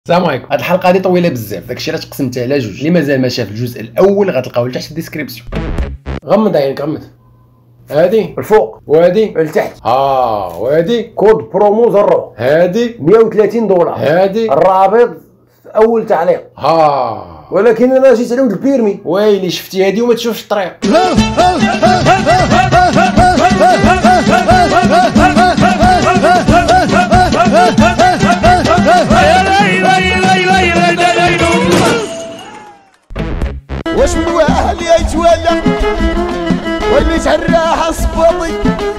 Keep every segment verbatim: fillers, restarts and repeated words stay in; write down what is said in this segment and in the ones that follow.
السلام عليكم. هاد الحلقه هادي طويله بزاف، داكشي علاش قسمتها على جوج. اللي مازال ما شاف الجزء الاول غتلقاوه لتحت في الديسكريبسيون. غمض عينك غمض. هادي الفوق وهادي لتحت. اه وهادي كود برومو زرو. هادي مية وثلاثين دولار. هادي الرابط في اول تعليق. ها ولكن انا جيت على ود البيرمي. ويلي شفتي هادي وما تشوفش الطريق. واش من واحد يتولى واللي تهراها الصباطي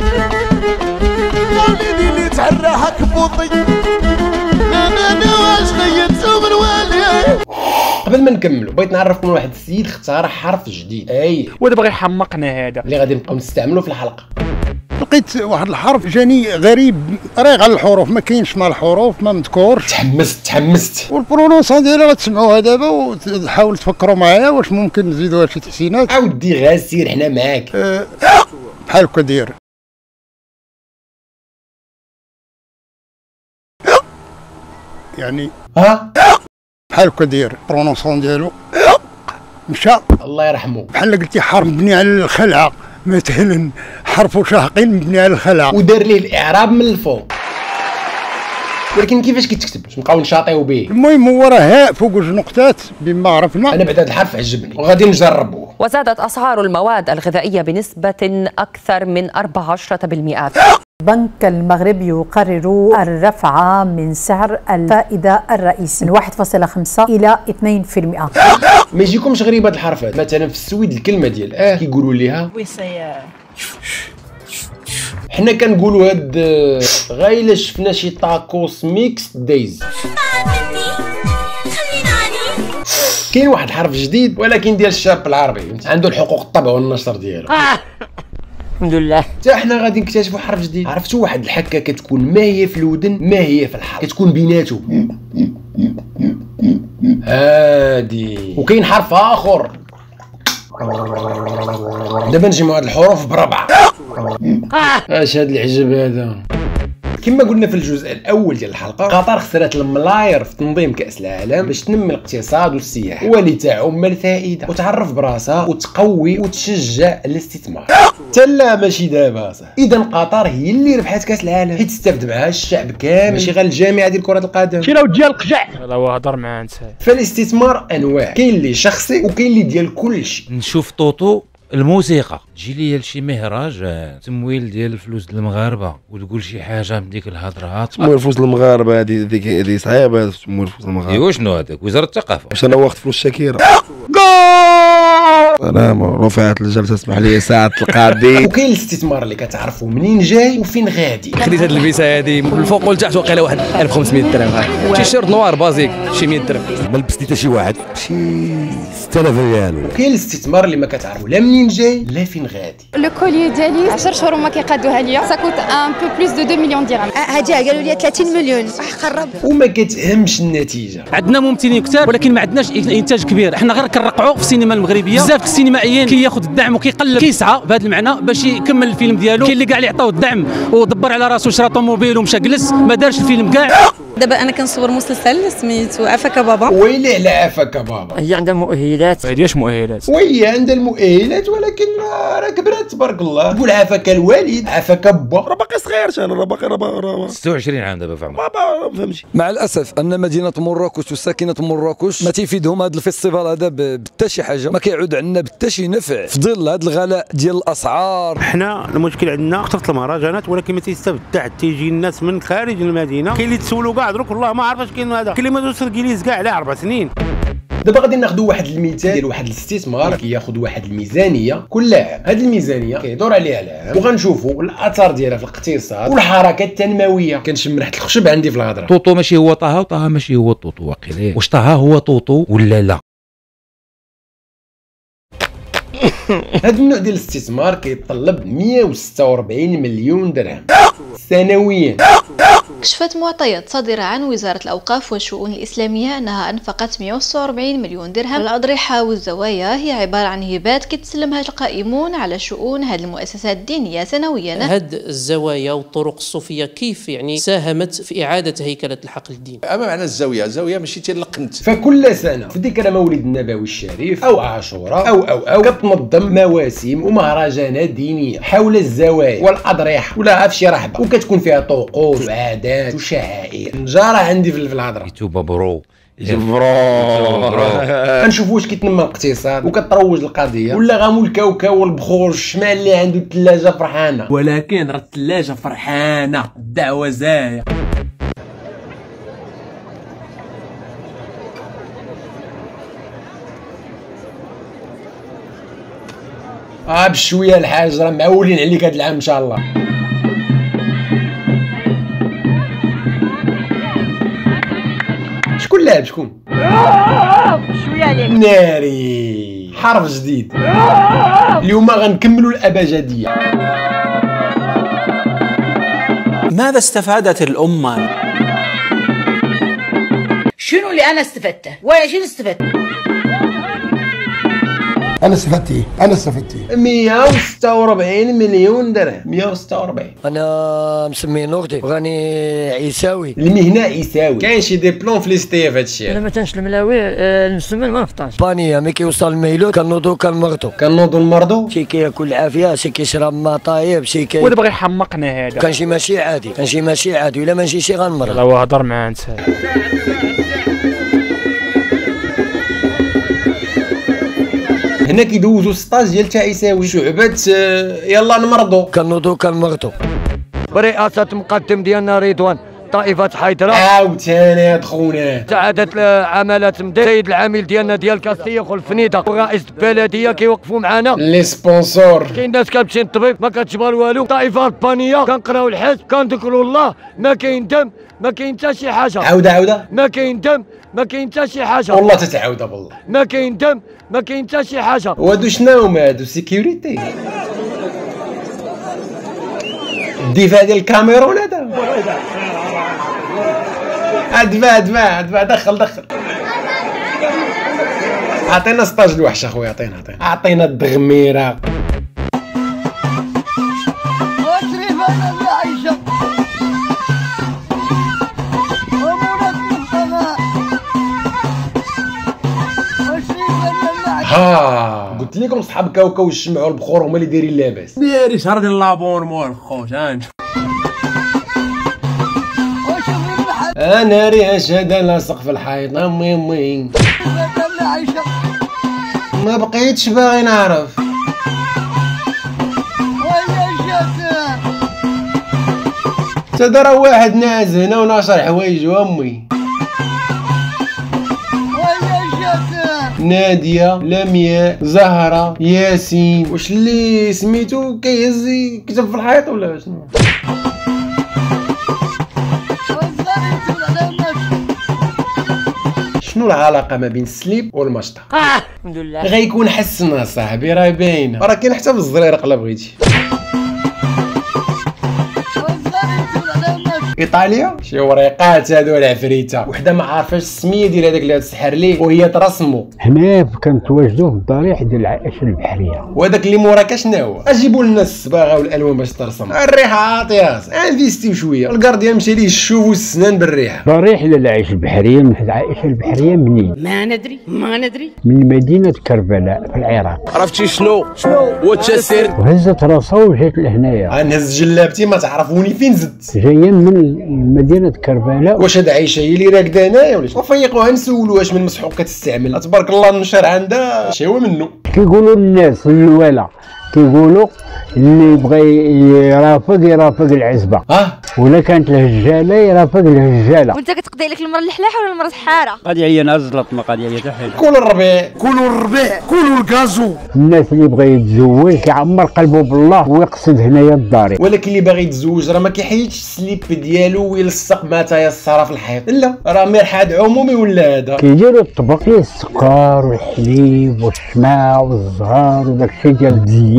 واللي اللي تهراها كبوطي انا انا واش غيرتو من والي. قبل ما نكملوا بغيت نعرفكم واحد السيد اختار حرف جديد اي ودابا يحمقنا هذا اللي غادي نبقاو نستعملوا في الحلقه. لقيت واحد الحرف جاني غريب ريغ على الحروف، ما كاينش مع الحروف، ما مذكورش. تحمست تحمست والبرونونسون ديالها غتسمعوها دابا وتحاولوا تفكروا معايا واش ممكن نزيدوها شي تحسينات. عاودي غا سير حنا معاك. أه بحال هكا داير يعني ها بحال هكا داير البرونونسون ديالو مشى. الله يرحمه. بحال قلتي حرف مبني على الخلعه، مثلا حرف شاهقين مبني على الخلعه ودار ليه الاعراب من الفوق. ولكن كيفاش كيتكتب باش نبقاو نشاطيو به؟ المهم هو راه هاء فوق جوج نقطات بما عرفنا. انا بعد هذا الحرف عجبني وغادي نجربوه. وزادت أسعار المواد الغذائية بنسبة أكثر من أربعة عشر بالمئة. بنك المغرب يقرر الرفع من سعر الفائدة الرئيسي من واحد فاصلة خمسة إلى اثنين بالمئة. ما يجيكمش غريب هاد الحرفات؟ مثلا في السويد الكلمة ديال اه كيقولوا ليها حنا كنقولوا هاد غايلا شفنا شي تاكوس ميكس دايز. كاين واحد الحرف جديد ولكن ديال الشاب العربي عنده الحقوق الطبع والنشر ديالو. الحمد لله. حتى حنا غادي نكتشفوا حرف جديد. عرفتوا واحد الحكه كتكون ما هي في الودن ما هي في الحرف، كتكون بيناتهم. هادي. وكاين حرف اخر. دابا نجمعوا هاد الحروف بربعه. اش هاد العجب هذا؟ كما قلنا في الجزء الاول ديال الحلقه، قطر خسرت الملاير في تنظيم كاس العالم باش تنمي الاقتصاد والسياحه ولتعم الفائده وتعرف براسها وتقوي وتشجع الاستثمار. حتى لا ماشي دابا صح. اذا قطر هي اللي ربحت كاس العالم حيت استفد معها الشعب كامل ماشي غير الجامعه ديال كره القدم. شي راهو ديال القجع. لا هو هضر مع انت. فالاستثمار انواع، كاين اللي شخصي وكاين اللي ديال كلشي. نشوف طوطو الموسيقى، تجي لي لشي مهرجان تمويل ديال الفلوس ديال المغاربه وتقول شي حاجه من ديك الهضرات. تمويل فلوس المغاربه هذه ديك هذه صعيبه. تمويل فلوس المغاربه ايوا شنو هذاك؟ وزاره الثقافه. واش انا واخد فلوس شاكيره. سلام رفعت الجلسه اسمح لي ساعه القاضي. وكاين الاستثمار اللي كتعرفوا منين جاي وفين غادي. خديت هاد البيسه هادي من الفوق والتحت واقيلا واحد ألف وخمسمية درهم. شي شيرت نوار بازيك شي مية درهم. ما لبستي حتى شي واحد بشي ستة آلاف ريال. وكاين الاستثمار اللي ما كتعرفوا لا منين جاي لا فين غادي. لو كولي ديالي عشرة شهور هما كيقادوها ليا سا كوت ان بو بلوس دو اثنين مليون درهم. هادي قالوا لي ثلاثين مليون قرب وما كتهمش النتيجه. عندنا ممثلين كثار ولكن ما عندناش انتاج كبير. حنا غير كنرقعوا في السينما المغربيه. بزاف السينمائيين كياخذ الدعم وكيقلب كيسعى بهذا المعنى باش يكمل الفيلم ديالو. كاين اللي كاع اللي عطاو الدعم ودبر على راسو شرا طوموبيل ومشى جلس ما دارش الفيلم كاع. دابا انا كنصور مسلسل سميتو عفاك بابا. ويلي على عفاك بابا. هي عندها مؤهلات. هذه واش مؤهلات؟ وهي عندها المؤهلات ولكن راه كبرات تبارك الله. قول عفاك الوالد عفاك با. راه باقي صغير انا راه باقي راه ستة وعشرين عام دابا فهم. بابا ما فهمتش. مع الاسف ان مدينه مراكش وساكنه مراكش ما تيفيدهم هذا الفيستيفال هذا بحتى شي حاجه، ما كيعود عندنا بحتى شي نفع في ظل هذا الغلاء ديال الاسعار. حنا المشكل عندنا كثرة المهرجانات ولكن ما تيستافد حتى تيجي الناس من خارج المدينه. كاين اللي تسولوا كاع دروك والله ما عرف اش كاين هذا. كاين اللي ما دوز الكليز كاع على اربع سنين. دابا غادي ناخذوا واحد المثال ديال واحد الاستثمار كياخذ واحد الميزانيه كل عام. هذه الميزانيه كيدور عليها العام وغنشوفوا الاثار ديالها في الاقتصاد والحركه التنمويه. كنشم ريحه الخشب عندي في الهضره. طوطو ماشي هو طه وطه ماشي هو طوطو واقيلا. واش طه هو طوطو ولا لا؟ هذا النوع ديال الاستثمار كيتطلب مية وستة وأربعين مليون درهم سنويا. كشفت معطيات صادرة عن وزارة الأوقاف والشؤون الإسلامية أنها أنفقت مئة وستة وأربعين مليون درهم على الأضرحة والزوايا، هي عبارة عن هبات كتسلمها القائمون على شؤون هذه المؤسسات الدينية سنويا. هاد الزوايا والطرق الصوفية كيف يعني ساهمت في إعادة هيكلة الحقل الديني؟ أما معنى الزاوية، الزاوية ماشي تلقنت. فكل سنة في ذكرى مولد النبوي الشريف أو عاشوراء أو أو أو كتنظم مواسم ومهرجانات دينية حول الزوايا والأضرحة ولا عارف شي رحبة، وكتكون فيها طقوس وعادات وشعائر. نجارة عندي في الهضرة. يتوبا برو. برو. كنشوف واش كيتنمى الاقتصاد وكتروج القضية ولا غامو الكاوكاو والبخور والشمال اللي عنده الثلاجة فرحانة. ولكن راه الثلاجة فرحانة، الدعوة زايا. اه بشويه الحاج راه معولين عليك هاد العام ان شاء الله. شكون لاعب شكون؟ شويه عليك ناري حرف جديد. اليوم غنكملوا الابجديه. ماذا استفادت الامه؟ شنو اللي انا استفدته؟ ولا شنو استفدت؟ انا استفدت ايه؟ انا استفدت ايه؟ مئة وستة وأربعين مليون درهم. مئة وستة وأربعين. انا مسمي نوردي وغاني عيساوي. المهنه عيساوي. كاين شي دي بلون في ليستي في هادشي. انا ما تنش الملاوي أه نسمي ما نفطرش. بانيه ملي كيوصل الميلود كنوضو كنمرضو. كنوضو نمرضو. شي كياكل العافيه، شي كيشرب ما طايب، شي كي ولا بغى يحمقنا هذا. كان شي ماشي عادي، كان شي ماشي عادي، الا ما نجيش غنمرض. لا هضر معاه انت. هنا كيدوزو ستاج ديال تعيساوي شعبة يلا نمرضو. كنوضو كنمرضو. برئاسة مقدم ديالنا رضوان طائفة حيدرة. عاوتاني هاد خونا. سعادة عمالات مدير السيد العامل ديالنا ديال كاستيخ والفنيدة ورئيس البلدية كيوقفوا معانا. لي سبونسور. كاين ناس كتمشي للطبيب ما كتجبر والو. طائفة البانية كنقراو الحزب كنذكروا الله، ما كاين دم، ما كاين حتى شي حاجة. عاودة عاودة. ما كاين دم، ما كاين حتى شي حاجة. والله تتعاودة بالله. ما كاين دم، ما كاين حتى شي حاجة. وهادو شنو هما هادو؟ سيكيوريتي. الدفاع ديال الكاميرون هذا. ادفع ادفع ادفع دخل دخل. عطينا ستاج الوحش اخويا، عطينا عطينا عطينا الدغميره. ها قلت لكم صحاب كاوكاو الشمع والبخور هما اللي دايرين لاباس. دايري شهر ديال لابونمون خوت. ها انت انا ريش هذا لاصق في الحيط. امي امي ما بقيتش باغي نعرف. تدرى واحد ناعس هنا وناشر حوايج امي. نادية، لمياء، زهرة، ياسين، واش اللي سميتو كيهز كتب في الحيط ولا شنو؟ شنو العلاقة ما بين السليب والمشطة؟ اه الحمد لله. غيكون حسن صاحبي راه باينة، راه كاين حتى في الزريرق لا بغيتي. ايطاليا شي وريقات هادو العفريته، وحده ما عارفاش السميه ديال هذاك اللي تسحر ليه وهي ترسمو. هنا كنتواجدوا في الضريح ديال العائشه البحريه. وهذاك اللي موراك شنو هو؟ اجيبوا لنا الصباغه والالوان باش ترسم. الريحه عاطيه انفيستيو شويه. الكارديان مشى ليه الشوف والسنان بالريحه. ضريح ديال العائشه البحريه. من العائشه البحريه منين؟ ما ندري ما ندري. من مدينه كربلاء في العراق. عرفتي شنو؟ شنو؟ والتسير وهزت راسها ومشات لهنايا. غنهز جلابتي ما تعرفوني فين زدت. جايه من مدينة كربلاء. واش هاد عايشه هي اللي راكده هنايا ولا شنو؟ وفيقوها نسولو واش من مسحوق كتستعمل. تبارك الله النشر عندها اش هو منه. كيقولوا الناس الولا كيقولوا اللي بغى يرافق يرافق العزبه. اه ولا كانت الهجاله يرافق الهجاله. وانت كتقضي لك المره الحلاحه ولا المره الحاره؟ قضيه هي نازلت ما قضيه هي حتى حاجه. كل الربيع كلوا الربيع كلوا الكازو. الناس اللي بغى يتزوج كيعمر قلبه بالله ويقصد هنايا الدار. ولكن اللي باغي يتزوج راه ما كيحيدش السليب ديالو ويلصق ما تيسر في الحيط. لا راه مرحاض عمومي ولا هذا. كيديروا الطبق فيه السكر والحليب والشمع والزهر وداكشي ديال الزين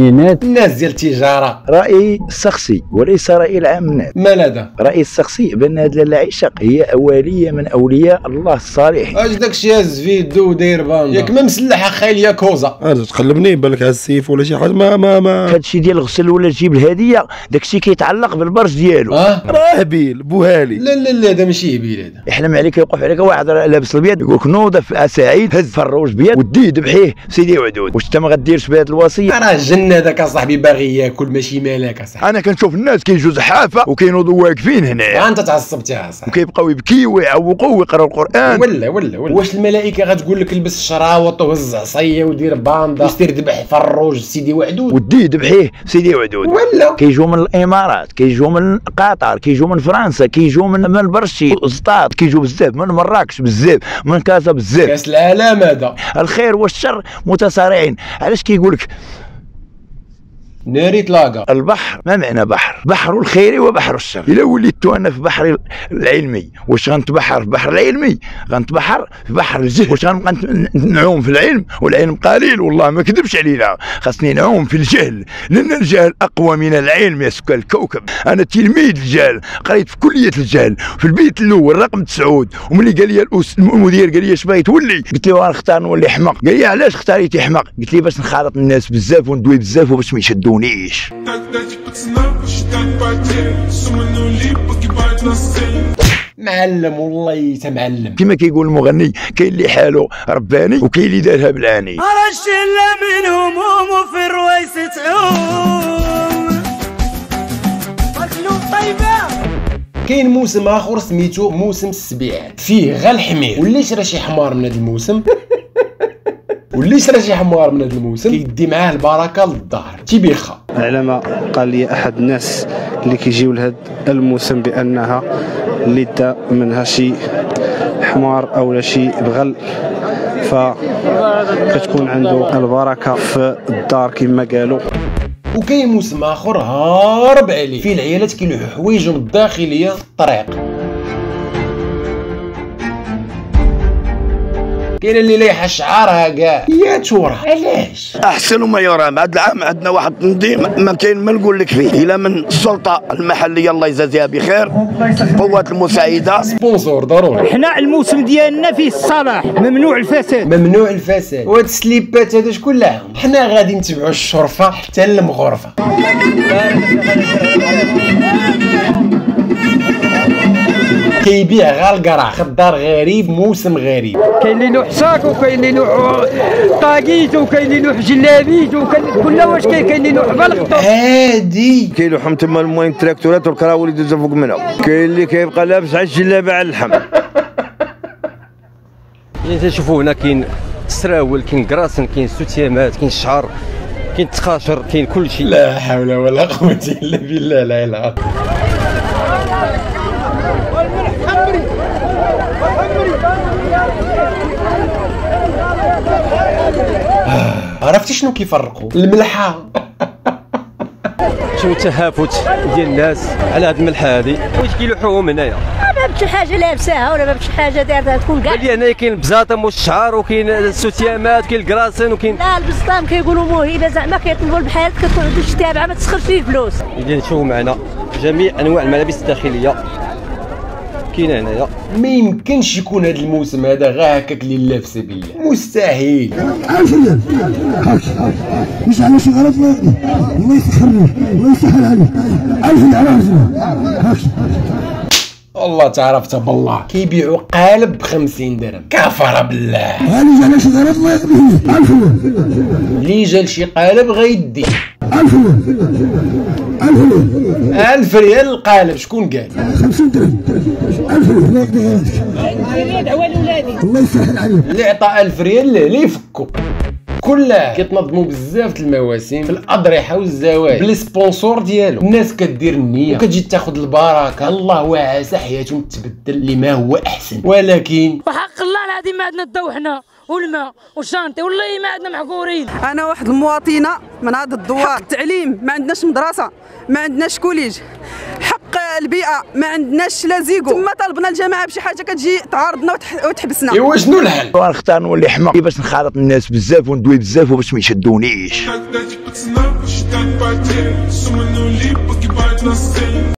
التمانينات الناس ديال التجاره. رايي الشخصي وليس راي العام الناس. ما هذا؟ رايي الشخصي بان هذه لاله عشق هي اوليه من اولياء الله الصالحين. اش داكشي هاز فيديو وداير باندا ياك ما مسلحه خايل يا كوزا. تقلبني بالك هاز السيف ولا شي حاجه ما ما ما هادشي ديال الغسل ولا تجيب الهديه داكشي كيتعلق بالبرج ديالو. اه راه هبيل بوهالي. لا لا لا هذا ماشي هبيل هذا. يحلم عليك يوقف عليك واحد لابس الابيض يقول لك نوض سعيد هز فروج بيض وديه ذبحيه سيدي وعدود. واش انت ما غديرش بهذه الوصيه؟ راه الجن هذاك اصاحبي باغي ياكل ماشي مالك اصاحبي. انا كنشوف الناس كيجوا زحافه وكينوضوا واقفين هنايا. انت تعصبتي اصاحبي. وكيبقاو يبكيو ويعوقوا ويقراو القران. ولا ولا ولا واش الملائكه غتقول لك البس شراوط وهز عصيه ودير باندا وسير ذبح فروج سيدي وعدود وديه ذبحيه سيدي وعدود؟ ولا كيجوا من الامارات كيجوا من قطر كيجوا من فرنسا كيجوا من من برشي وسطاط كيجوا بزاف من مراكش بزاف من كازا بزاف. كاس العالم هذا. الخير والشر متصارعين. علاش كيقول لك ناري تلاقى؟ البحر ما معنى بحر؟ بحر الخير وبحر الشر. الا وليت انا في بحر العلمي واش غنتبحر في بحر العلمي؟ غنتبحر في بحر الجهل. واش غنبقى نعوم في العلم والعلم قليل؟ والله ما كذبش علينا، خاصني نعوم في الجهل لان الجهل اقوى من العلم يا سكان الكوكب. انا تلميذ الجهل قريت في كليه الجهل في البيت الاول رقم تسعود. وملي قال لي المدير قال لي اش باغي تولي؟ قلت له غنختار نولي حمق. قال لي علاش اختاريتي حمق؟ قلت لي باش نخالط الناس بزاف وندوي بزاف وباش ما يشدوا نيش. معلم والله تمعلم. كما كيقول المغني كاين اللي حاله رباني وكاين اللي دارها بالعاني. على الشله من هموم وفي الرويس تعوم مخلوق طيبه. كاين موسم اخر سميتو موسم السبيعات فيه غير الحمير. واللي شرا شي حمار من هذا الموسم واللي شرا شي حمار من هذا الموسم كيدي معاه البركه للظهر تيبيخا. على ما قال لي احد الناس اللي كيجيو لهذا الموسم بانها اللي دا منها شي حمار او شي بغل فكتكون عنده البركه في الدار كما قالوا. وكاين موسم اخر هارب عليه فيه العيالات كيلوحوا حوايجهم الداخليه في الطريق. كاين اللي لايحه شعارها كاع يا تورا. علاش؟ احسن ما يرام. هذا العام عندنا واحد التنظيم ما كاين ما نقول لك فيه الا من السلطه المحليه الله يجازيها بخير، القوات المساعده، سبونسور ضروري. حنا الموسم ديالنا فيه الصلاح، ممنوع الفساد. ممنوع الفساد. وهاد السليبات هذا شكون لاهم؟ حنا غادي نتبعوا الشرفه حتى للمغرفه. كيبيع غير القرع. خضار غريب موسم غريب. كاين اللي نوح صاك وكاين اللي نوح طاقيت وكاين اللي نوح جلابيت وكاين كل واش كاين. كاين اللي نوح بلغطو عادي. كيلوحهم تما المهم التراكتورات والكراول اللي دوزو فوق منهم. كاين اللي كيبقى لابس على الجلابه على اللحم. يعني تشوفوا هنا كاين السراول كاين كراسن كاين سوتيامات كاين الشعر كاين التقاشر كاين كل شيء. لا حول ولا قوه الا بالله لا اله. عرفتي شنو كيفرقوا؟ الملحه. شنو التهافت ديال الناس على هاد الملحه هادي واش كيلوحوهم هنايا؟ ما بشي حاجه لابساها ولا ما بشي حاجه دايرها تكون كاع. قال لي هنايا كاين البزاطم والشعر وكاين السوتيامات كاين الكراسن وكاين لا البزطام كيقولوا موهبه زعما كيطلبوا البحال كتقعدوا شي تابعه ما تسخرش فيه فلوس. اذا نشوفوا معنا جميع انواع الملابس الداخليه كاينه هنايا. ما يمكنش يكون هذا الموسم هذا غير هكاك اللي لابسه بالله، مستحيل. مش على شي غلط الله يسخرني الله يسهل عليك. عارف العراس والله تعرفت بالله كيبيعوا قالب ب خمسين درهم. كفر بالله. هاني جا شي غلط الله يقضيه. عارف اللي جا لشي قالب غيدي ألف ألف ريال القالب. شكون قال؟ خمسين درهم. ألف ريال الله يقضيها لك. دعوة لولادي الله يسهل عليك. اللي عطى ألف ريال لا يفكوا. كلها كيتنظموا بزاف المواسم في الاضرحه والزواج بالسبونسور ديالو. الناس كدير النيه وكتجي تاخذ البركه. الله وعسى حياتهم تبدل لما هو احسن، ولكن وحق الله العظيم ما عندنا الضوء حنا والماء والشانطي والله ما عندنا محقورين. انا واحد المواطنه من هذا الدوار. التعليم ما عندناش مدرسه ما عندناش كوليج. حق البيئه، ما عندناش لا زيكو، تما طالبنا الجماعه بشي حاجه كتجي تعارضنا وتحبسنا. ايوا شنو الحل؟ نختار نولي حمق باش نخالط الناس بزاف وندوي بزاف وباش ما يشدونيش.